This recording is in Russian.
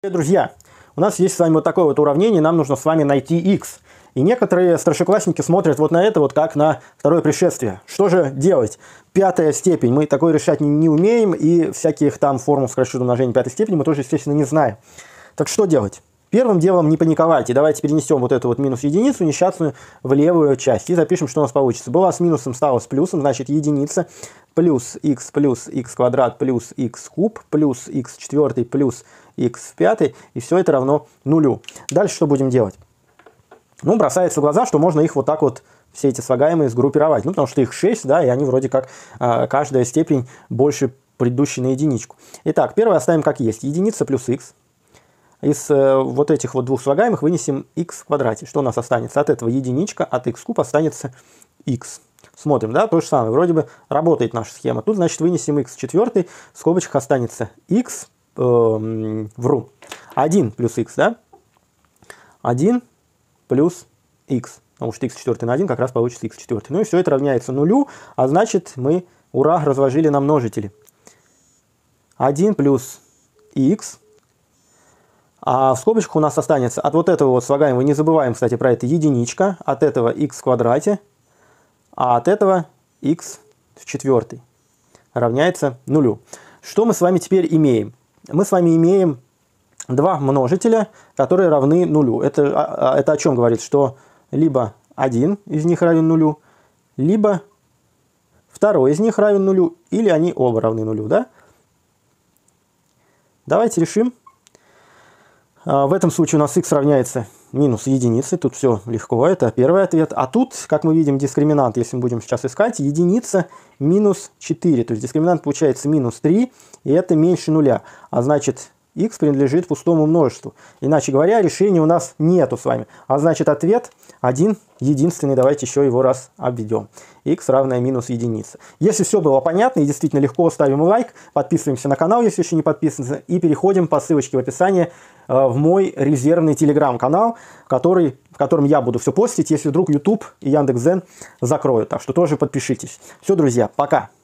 Друзья, у нас есть с вами вот такое вот уравнение, нам нужно с вами найти x. И некоторые старшеклассники смотрят вот на это вот как на второе пришествие. Что же делать? Пятая степень. Мы такое решать не умеем, и всяких там формул скорочтенного умножения пятой степени мы тоже, естественно, не знаем. Так что делать? Первым делом не паниковайте. Давайте перенесем вот эту вот минус единицу несчастную в левую часть и запишем, что у нас получится. Была с минусом, стала с плюсом, значит единица плюс x квадрат плюс x куб плюс x четвертый плюс x в пятый, и все это равно нулю. Дальше что будем делать? Ну, бросается в глаза, что можно их вот так вот, все эти слагаемые, сгруппировать. Ну, потому что их 6, да, и они вроде как каждая степень больше предыдущей на единичку. Итак, первое оставим как есть. Единица плюс x. Из вот этих вот двух слагаемых вынесем x в квадрате. Что у нас останется? От этого единичка, от x куб останется x. Смотрим, да, то же самое. Вроде бы работает наша схема. Тут, значит, вынесем x в четвертый, в скобочках останется x, вру, 1 плюс x, да? 1 плюс x. Потому что x четвертый на 1 как раз получится x четвертый. Ну и все это равняется нулю, а значит мы, ура, разложили на множители. 1 плюс x. А в скобочках у нас останется от вот этого вот слагаемого, не забываем, кстати, про это, единичка, от этого x в квадрате, а от этого x в четвертый равняется нулю. Что мы с вами теперь имеем? Мы с вами имеем два множителя, которые равны нулю. Это о чем говорит? Что либо один из них равен нулю, либо второй из них равен нулю, или они оба равны нулю, да? Давайте решим. В этом случае у нас x равняется минус единице. Тут все легко, это первый ответ. А тут, как мы видим, дискриминант, если мы будем сейчас искать, единица минус 4. То есть дискриминант получается минус 3, и это меньше нуля. А значит, x принадлежит пустому множеству. Иначе говоря, решения у нас нету с вами. А значит, ответ один, единственный. Давайте еще его раз обведем. X равная минус единица. Если все было понятно и действительно легко, ставим лайк, подписываемся на канал, если еще не подписаны, и переходим по ссылочке в описании в мой резервный телеграм-канал, в котором я буду все постить, если вдруг YouTube и Яндекс.Дзен закроют. Так что тоже подпишитесь. Все, друзья, пока!